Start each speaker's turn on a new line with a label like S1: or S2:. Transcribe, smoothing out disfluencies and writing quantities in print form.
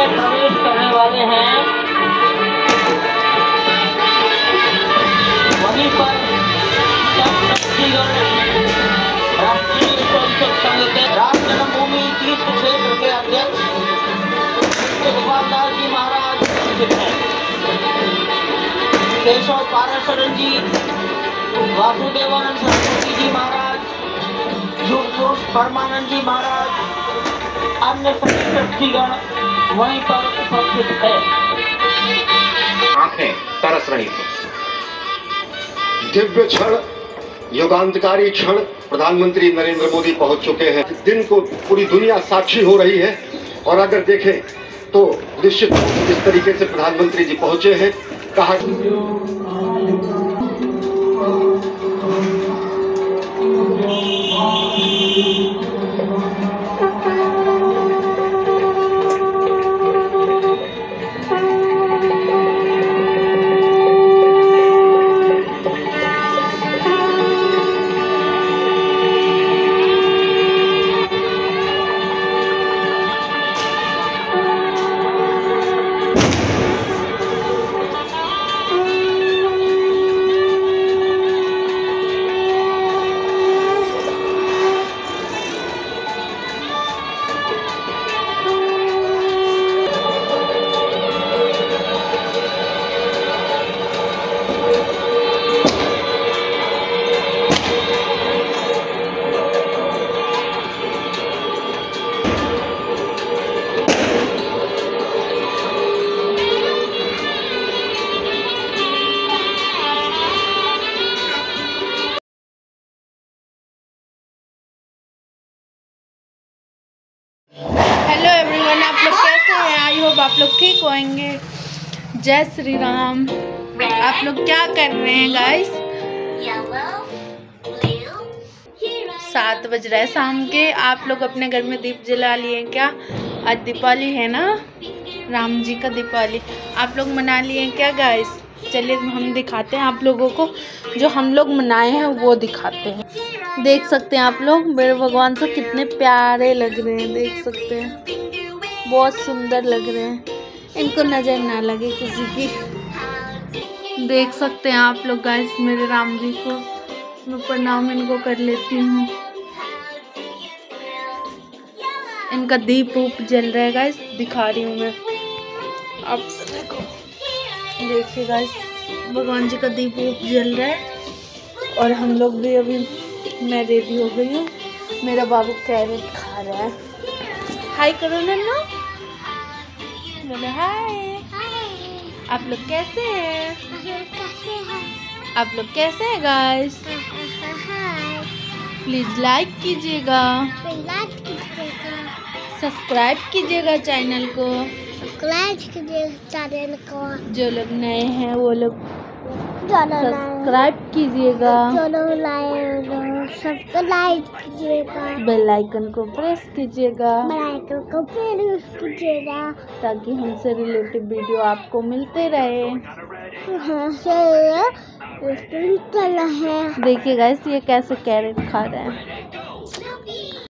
S1: में प्रवेश करने वाले हैं। वहीं पर राष्ट्रीय स्वयंसेवक संघ के राम जन्मभूमि तीर्थ क्षेत्र के अध्यक्ष गोपाल दास जी महाराज उपस्थित हैं। केशव पाराशरण जी, वासुदेवानंद सरस्वती जी महाराज, युग पुरुष परमानंद जी महाराज, अन्य सभी ट्रस्टीगण वहीं पर उपस्थित है।
S2: आंखें तरस रही थी।
S3: दिव्य क्षण, युगांतकारी क्षण, प्रधानमंत्री नरेंद्र मोदी पहुंच चुके हैं। दिन को पूरी दुनिया साक्षी हो रही है और अगर देखें तो निश्चित इस तरीके से प्रधानमंत्री जी पहुंचे हैं। कहा
S4: हेलो एवरीवन, आप लोग कैसे हैं? आई होप आप लोग ठीक होंगे। जय श्री राम। आप लोग क्या कर रहे हैं गाइस? 7 बज रहे हैं शाम के। आप लोग अपने घर में दीप जला लिए हैं क्या? आज दीपावली है ना, राम जी का दीपावली। आप लोग मना लिए हैं क्या गाइस? चलिए हम दिखाते हैं आप लोगों को, जो हम लोग मनाए हैं वो दिखाते हैं। देख सकते हैं आप लोग, मेरे भगवान से कितने प्यारे लग रहे हैं। देख सकते हैं, बहुत सुंदर लग रहे हैं। इनको नज़र ना लगे किसी की। देख सकते हैं आप लोग गाइस मेरे राम जी को। मैं प्रणाम इनको कर लेती हूँ। इनका दीप उप जल रहा है गाइस, दिखा रही हूँ मैं आप सभी को। देखिए गाइस, भगवान जी का दीप उप जल रहा है और हम लोग भी अभी, मैं रेडी हो गई हूँ। मेरा बाबू कैरेट खा रहा है। हाय करो नन्नू, बोलो हाय। आप लोग कैसे हैं? आप लोग कैसे हैं गाइस? प्लीज लाइक कीजिएगा, सब्सक्राइब कीजिएगा चैनल को। जो लोग नए हैं वो लोग सब्सक्राइब कीजिएगा, बेल आइकन को प्रेस कीजिएगा ताकि हमसे रिलेटेड वीडियो आपको मिलते रहे। देखिए गाइस, ये कैसे कैरेट खा रहा है।